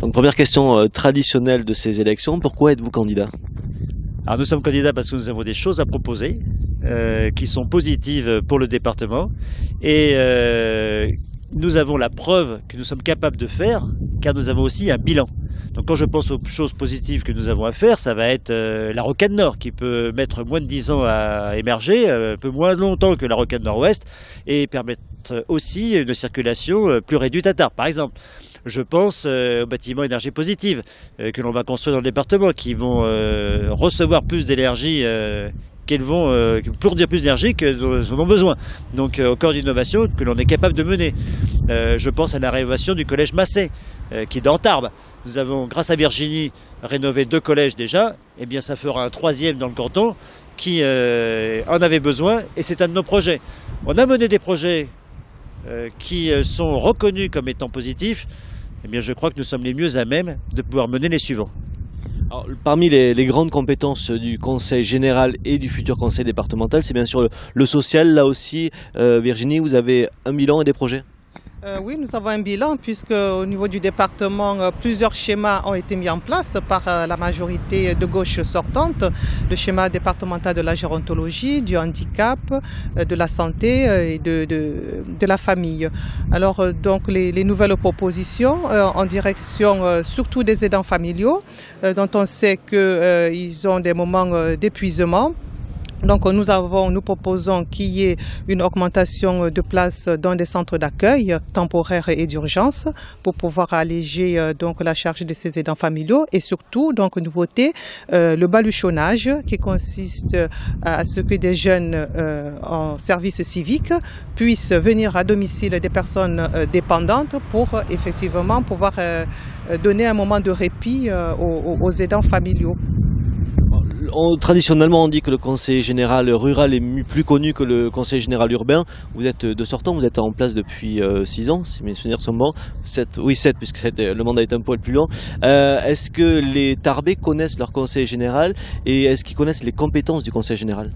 Donc première question traditionnelle de ces élections, pourquoi êtes-vous candidat? Alors nous sommes candidats parce que nous avons des choses à proposer qui sont positives pour le département et nous avons la preuve que nous sommes capables de faire car nous avons aussi un bilan. Donc quand je pense aux choses positives que nous avons à faire, ça va être la rocade nord qui peut mettre moins de 10 ans à émerger, un peu moins longtemps que la rocade nord-ouest et permettre aussi une circulation plus réduite à Tarbes. Par exemple, je pense aux bâtiments énergie positive que l'on va construire dans le département qui vont recevoir plus d'énergie qu'elles vont produire plus d'énergie qu'elles en ont besoin. Donc encore d'innovation que l'on est capable de mener. Je pense à la rénovation du collège Massé qui est dans Tarbes. Nous avons, grâce à Virginie, rénové 2 collèges déjà. Eh bien, ça fera un 3e dans le canton qui en avait besoin et c'est un de nos projets. On a mené des projets qui sont reconnus comme étant positifs. Eh bien, je crois que nous sommes les mieux à même de pouvoir mener les suivants. Alors, parmi les grandes compétences du conseil général et du futur conseil départemental, c'est bien sûr le social. Là aussi, Virginie, vous avez un bilan et des projets? Oui, nous avons un bilan puisque au niveau du département, plusieurs schémas ont été mis en place par la majorité de gauche sortante. Le schéma départemental de la gérontologie, du handicap, de la santé et de la famille. Alors donc les nouvelles propositions en direction surtout des aidants familiaux dont on sait qu'ils ont des moments d'épuisement. Donc nous proposons qu'il y ait une augmentation de places dans des centres d'accueil temporaires et d'urgence pour pouvoir alléger donc la charge de ces aidants familiaux et surtout donc nouveauté le baluchonnage qui consiste à ce que des jeunes en service civique puissent venir à domicile des personnes dépendantes pour effectivement pouvoir donner un moment de répit aux aidants familiaux. Traditionnellement, on dit que le conseil général rural est plus connu que le conseil général urbain. Vous êtes de sortant, vous êtes en place depuis 6 ans, si mes souvenirs sont bons. 7, oui, 7, puisque le mandat est un poil plus long. Est-ce que les Tarbais connaissent leur conseil général et est-ce qu'ils connaissent les compétences du conseil général?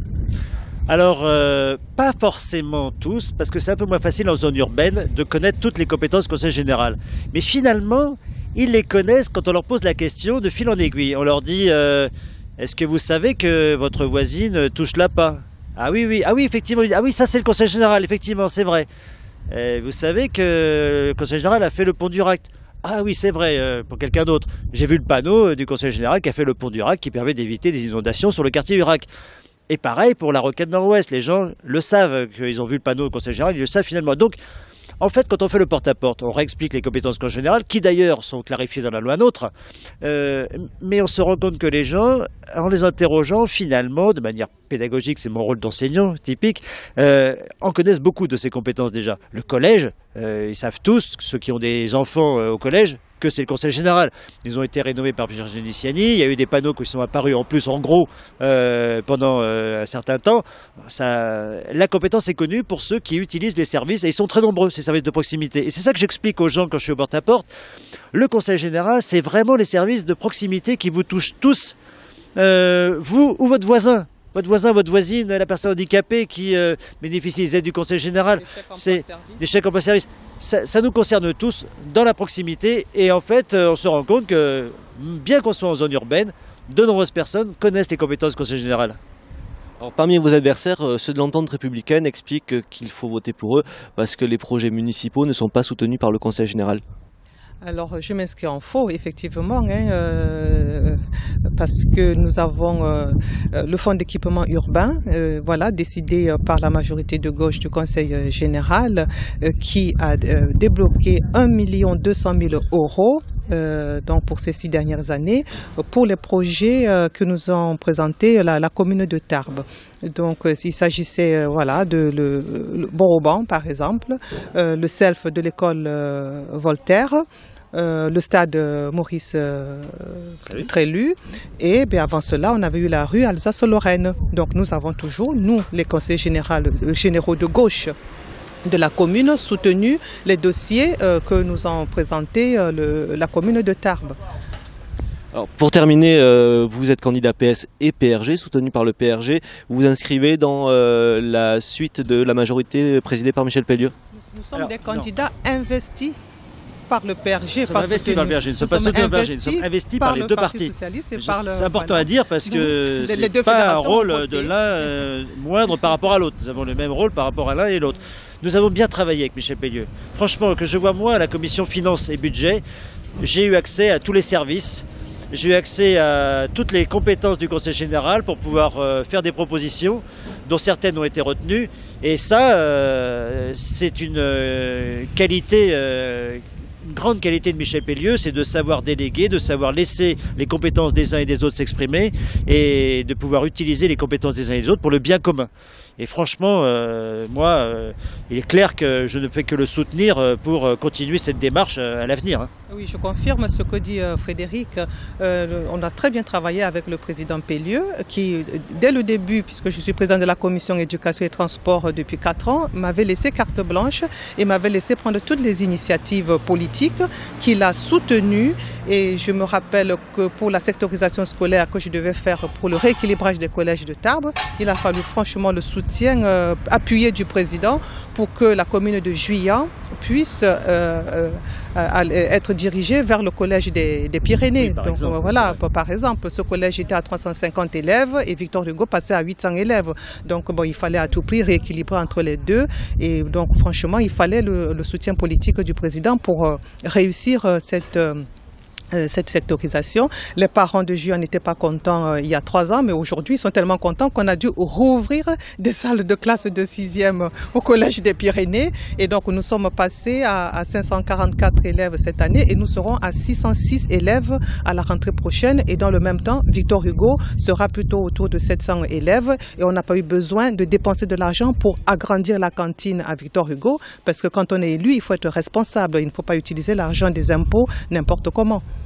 Alors, pas forcément tous, parce que c'est un peu moins facile en zone urbaine de connaître toutes les compétences du conseil général. Mais finalement, ils les connaissent quand on leur pose la question de fil en aiguille. On leur dit... est-ce que vous savez que votre voisine touche l'appât? Ah oui, effectivement. Ah oui, ça c'est le conseil général, effectivement, c'est vrai. Vous savez que le conseil général a fait le pont du Rac. Ah oui, c'est vrai, pour quelqu'un d'autre. J'ai vu le panneau du conseil général qui a fait le pont du Rac qui permet d'éviter des inondations sur le quartier du Rac. Et pareil pour la rocade nord-ouest, les gens le savent, qu'ils ont vu le panneau du conseil général, ils le savent finalement. Donc, en fait, quand on fait le porte-à-porte, on réexplique les compétences du conseil général, qui d'ailleurs sont clarifiées dans la loi NOTRe, mais on se rend compte que les gens, en les interrogeant, finalement, de manière pédagogique, c'est mon rôle d'enseignant typique, en connaissent beaucoup de ces compétences déjà. Le collège, ils savent tous, ceux qui ont des enfants au collège, que c'est le conseil général. Ils ont été rénovés par Virginie Siani, il y a eu des panneaux qui sont apparus en plus en gros pendant un certain temps. La compétence est connue pour ceux qui utilisent les services et ils sont très nombreux, ces services de proximité. Et c'est ça que j'explique aux gens quand je suis au porte-à-porte. Le conseil général, c'est vraiment les services de proximité qui vous touchent tous, vous ou votre voisin. Votre voisin, votre voisine, la personne handicapée qui bénéficie des aides du conseil général, c'est des chèques emploi service. Ça nous concerne tous dans la proximité et en fait, on se rend compte que bien qu'on soit en zone urbaine, de nombreuses personnes connaissent les compétences du conseil général. Alors, parmi vos adversaires, ceux de l'entente républicaine expliquent qu'il faut voter pour eux parce que les projets municipaux ne sont pas soutenus par le conseil général. Alors, je m'inscris en faux, effectivement, parce que nous avons le fonds d'équipement urbain, voilà, décidé par la majorité de gauche du Conseil général, qui a débloqué 1 200 000 € donc pour ces 6 dernières années, pour les projets que nous ont présentés la commune de Tarbes. Donc il s'agissait voilà, de le Boroban par exemple, le SELF de l'école Voltaire, le stade Maurice Trélu et bien, avant cela on avait eu la rue Alsace-Lorraine. Donc nous avons toujours, nous les conseillers généraux de gauche de la commune, soutenu les dossiers que nous ont présentés la commune de Tarbes. Alors, pour terminer, vous êtes candidat PS et PRG, soutenu par le PRG. Vous vous inscrivez dans la suite de la majorité présidée par Michel Pellieu? Nous sommes des candidats investis par le PRG. Nous sommes investis par le PRG, nous ne sommes pas soutenus par le PRG, nous sommes investis par les deux partis. C'est important à dire parce que ce n'est pas un rôle de l'un moindre par rapport à l'autre. Nous avons le même rôle par rapport à l'un et l'autre. Nous avons bien travaillé avec Michel Pellieu. Franchement, que je vois moi à la commission finances et budget, j'ai eu accès à tous les services. J'ai eu accès à toutes les compétences du Conseil général pour pouvoir faire des propositions dont certaines ont été retenues. Et ça, c'est une qualité, une grande qualité de Michel Pellieu, c'est de savoir déléguer, de savoir laisser les compétences des uns et des autres s'exprimer et de pouvoir utiliser les compétences des uns et des autres pour le bien commun. Et franchement, il est clair que je ne peux que le soutenir pour continuer cette démarche à l'avenir. Oui, je confirme ce que dit Frédéric. On a très bien travaillé avec le président Pellieu, qui, dès le début, puisque je suis président de la commission éducation et transport depuis 4 ans, m'avait laissé carte blanche et m'avait laissé prendre toutes les initiatives politiques qu'il a soutenues. Et je me rappelle que pour la sectorisation scolaire que je devais faire pour le rééquilibrage des collèges de Tarbes, il a fallu franchement le soutien appuyé du président pour que la commune de Juillan puisse être dirigée vers le collège des Pyrénées. Oui, par exemple, ce collège était à 350 élèves et Victor Hugo passait à 800 élèves. Donc il fallait à tout prix rééquilibrer entre les deux. Et donc franchement, il fallait le soutien politique du président pour réussir cette sectorisation. Les parents de Juillan n'étaient pas contents il y a 3 ans, mais aujourd'hui ils sont tellement contents qu'on a dû rouvrir des salles de classe de 6e au Collège des Pyrénées. Et donc nous sommes passés à 544 élèves cette année et nous serons à 606 élèves à la rentrée prochaine. Et dans le même temps, Victor Hugo sera plutôt autour de 700 élèves et on n'a pas eu besoin de dépenser de l'argent pour agrandir la cantine à Victor Hugo parce que quand on est élu, il faut être responsable. Il ne faut pas utiliser l'argent des impôts n'importe comment.